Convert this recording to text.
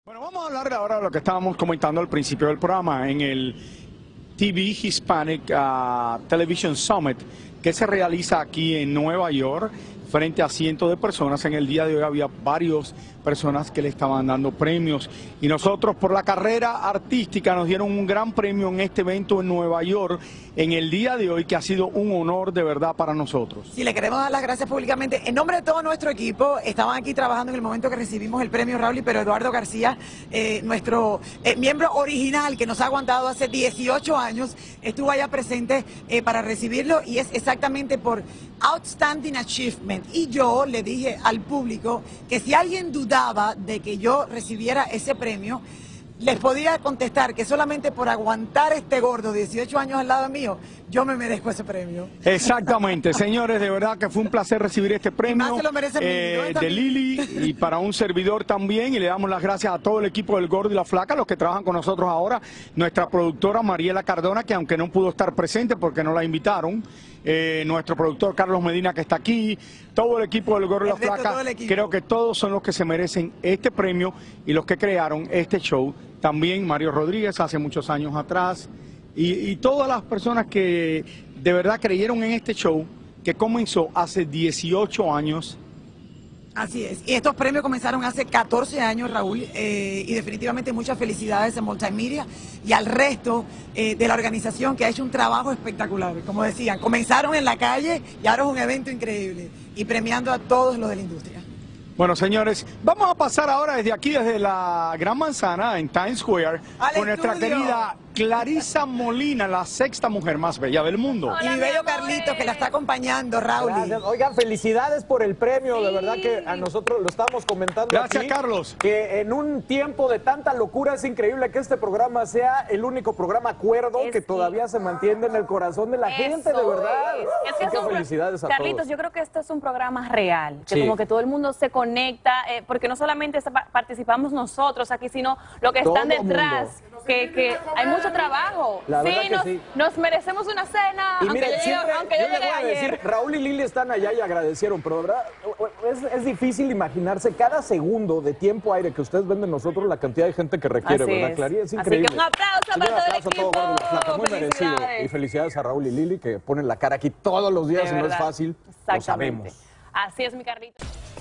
Bueno, vamos a hablar ahora de lo que estábamos comentando al principio del programa en el TV Hispanic Television Summit que se realiza aquí en Nueva York frente a cientos de personas. En el día de hoy había varias personas que le estaban dando premios y nosotros por la carrera artística nos dieron un gran premio en este evento en Nueva York en el día de hoy, que ha sido un honor de verdad para nosotros. Sí, le queremos dar las gracias públicamente. En nombre de todo nuestro equipo, estaban aquí trabajando en el momento que recibimos el premio Raúl, pero Eduardo García, nuestro miembro original que nos ha aguantado hace 18 años, estuvo allá presente para recibirlo y es exactamente por Outstanding Achievement. Y yo le dije al público que si alguien dudaba de que yo recibiera ese premio, les podía contestar que solamente por aguantar este gordo 18 años al lado mío, yo me merezco ese premio. Exactamente, señores, de verdad que fue un placer recibir este premio más se lo merece de Lili y para un servidor también, y le damos las gracias a todo el equipo del Gordo y la Flaca, los que trabajan con nosotros ahora, nuestra productora Mariela Cardona, que aunque no pudo estar presente porque no la invitaron, nuestro productor Carlos Medina, que está aquí, todo el equipo del Gordo y la Flaca, creo que todos son los que se merecen este premio y los que crearon este show. También Mario Rodríguez hace muchos años atrás y todas las personas que de verdad creyeron en este show que comenzó hace 18 años. Así es, y estos premios comenzaron hace 14 años, Raúl, y definitivamente muchas felicidades a Multimedia y al resto de la organización que ha hecho un trabajo espectacular. Como decían, comenzaron en la calle y ahora es un evento increíble y premiando a todos los de la industria. Bueno, señores, vamos a pasar ahora desde aquí, desde la Gran Manzana, en Times Square, con nuestra querida Clarisa Molina, la sexta mujer más bella del mundo. Y mi bello Carlitos, que la está acompañando, Raúl. Gracias. Oigan, felicidades por el premio, sí. De verdad que a nosotros lo estamos comentando. Gracias, aquí, Carlos. Que en un tiempo de tanta locura es increíble que este programa sea el único programa cuerdo que todavía se mantiene en el corazón de la gente, de verdad. Es que felicidades a Carlitos, todos. yo creo que esto es un programa real, que como que todo el mundo se conecta, porque no solamente participamos nosotros aquí, sino lo que están detrás, que hay mucho trabajo. La verdad que sí. Nos merecemos una cena, y mira, aunque yo llegué ayer. Raúl y Lili están allá y agradecieron, pero verdad, es difícil imaginarse cada segundo de tiempo aire que ustedes ven de nosotros, la cantidad de gente que requiere, Así ¿verdad, es. Clary? Es increíble. Así que un aplauso para todo el equipo. Todo Flaca, muy merecido. Y felicidades a Raúl y Lili, que ponen la cara aquí todos los días y no es fácil, lo sabemos. Así es, mi Carlitos.